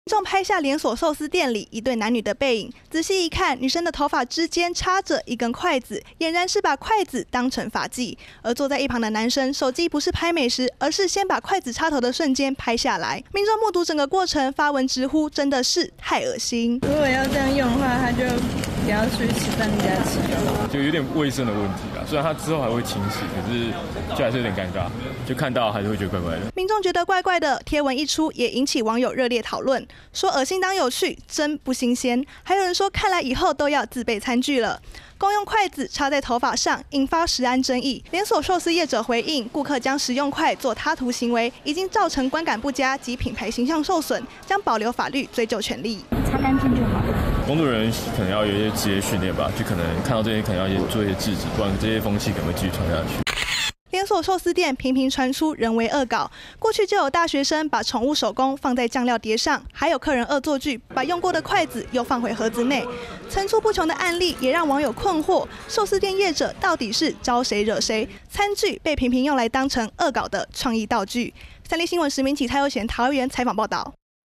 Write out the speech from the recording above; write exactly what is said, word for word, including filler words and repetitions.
众拍下连锁寿司店里一对男女的背影，仔细一看，女生的头发之间插着一根筷子，俨然是把筷子当成发髻。而坐在一旁的男生，手机不是拍美食，而是先把筷子插头的瞬间拍下来。民众目睹整个过程，发文直呼真的是太恶心。 如果要这样用的话，他就不要去吃饭那家吃就好， 就有点卫生的问题啦。虽然他之后还会清洗，可是就还是有点尴尬，就看到还是会觉得怪怪的。 民众觉得怪怪的，贴文一出也引起网友热烈讨论，说恶心当有趣，真不新鲜。还有人说，看来以后都要自备餐具了。公用筷子插在头发上，引发食安争议。连锁寿司业者回应，顾客将食用筷做他图行为，已经造成观感不佳及品牌形象受损，将保留法律追究权利。 擦干净就好了。 工作人员可能要有一些职业训练吧，就可能看到这些，可能要做一些制止，不然这些风气可能会继续传下去。 连锁寿司店频频传出人为恶搞，过去就有大学生把宠物手工放在酱料碟上，还有客人恶作剧把用过的筷子又放回盒子内，层出不穷的案例也让网友困惑：寿司店业者到底是招谁惹谁？餐具被频频用来当成恶搞的创意道具。三立新闻石明启、蔡佑贤桃园采访报道。